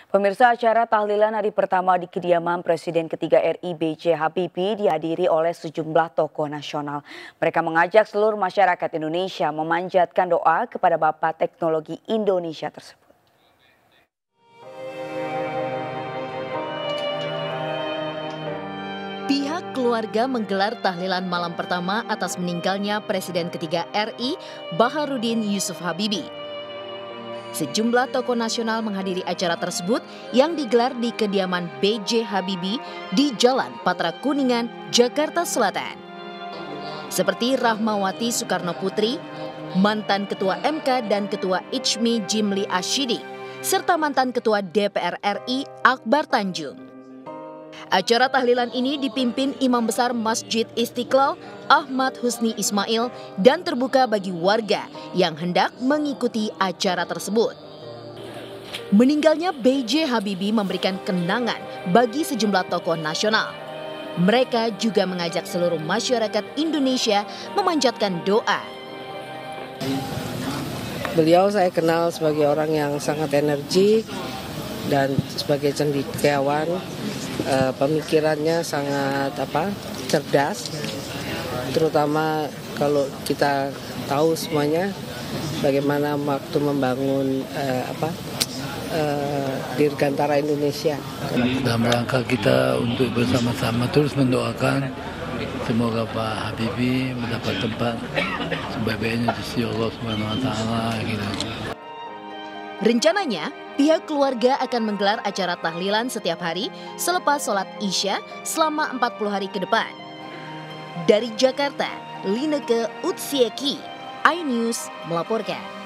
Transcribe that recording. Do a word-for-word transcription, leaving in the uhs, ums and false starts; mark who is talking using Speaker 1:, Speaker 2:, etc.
Speaker 1: Pemirsa, acara tahlilan hari pertama di kediaman Presiden ketiga R I B J Habibie dihadiri oleh sejumlah tokoh nasional. Mereka mengajak seluruh masyarakat Indonesia memanjatkan doa kepada Bapak Teknologi Indonesia tersebut.
Speaker 2: Pihak keluarga menggelar tahlilan malam pertama atas meninggalnya Presiden ketiga R I Baharudin Yusuf Habibie. Sejumlah tokoh nasional menghadiri acara tersebut yang digelar di kediaman B J Habibie di Jalan Patra Kuningan, Jakarta Selatan. Seperti Rahmawati Soekarno Putri, mantan Ketua M K dan Ketua I J M I Jimli Asyidi, serta mantan Ketua D P R R I Akbar Tanjung. Acara tahlilan ini dipimpin Imam Besar Masjid Istiqlal Ahmad Husni Ismail dan terbuka bagi warga yang hendak mengikuti acara tersebut. Meninggalnya B J Habibie memberikan kenangan bagi sejumlah tokoh nasional. Mereka juga mengajak seluruh masyarakat Indonesia memanjatkan doa.
Speaker 3: Beliau saya kenal sebagai orang yang sangat energik dan sebagai cendekiawan. Uh, pemikirannya sangat apa cerdas, terutama kalau kita tahu semuanya bagaimana waktu membangun uh, apa uh, Dirgantara Indonesia.
Speaker 4: Dalam rangka kita untuk bersama-sama terus mendoakan semoga Pak Habibie mendapat tempat sebaik-baiknya di sisi Allah Subhanahu wa taala gitu.
Speaker 2: Rencananya, pihak keluarga akan menggelar acara tahlilan setiap hari selepas sholat Isya selama empat puluh hari ke depan. Dari Jakarta, Lineke Utsieki, iNews melaporkan.